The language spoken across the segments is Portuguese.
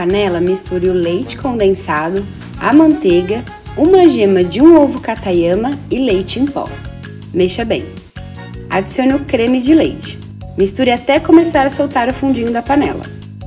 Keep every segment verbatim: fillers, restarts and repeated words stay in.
panela, misture o leite condensado, a manteiga, uma gema de um ovo Katayama e leite em pó. Mexa bem. Adicione o creme de leite. Misture até começar a soltar o fundinho da panela.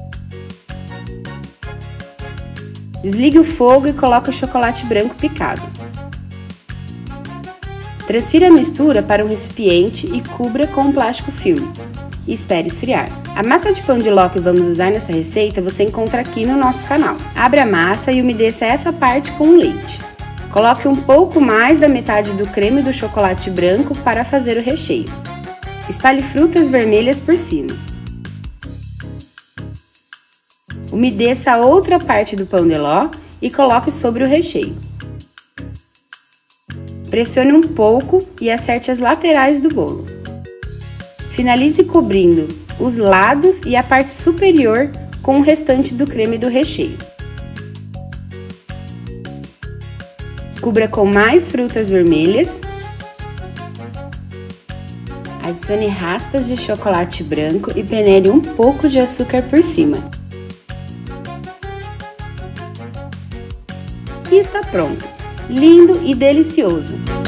Desligue o fogo e coloque o chocolate branco picado. Transfira a mistura para um recipiente e cubra com um plástico filme. E espere esfriar. A massa de pão de ló que vamos usar nessa receita você encontra aqui no nosso canal. Abra a massa e umedeça essa parte com o leite. Coloque um pouco mais da metade do creme do chocolate branco para fazer o recheio. Espalhe frutas vermelhas por cima. Umedeça a outra parte do pão de ló e coloque sobre o recheio. Pressione um pouco e acerte as laterais do bolo. Finalize cobrindo os lados e a parte superior com o restante do creme do recheio. Cubra com mais frutas vermelhas. Adicione raspas de chocolate branco e peneire um pouco de açúcar por cima. E está pronto! Lindo e delicioso!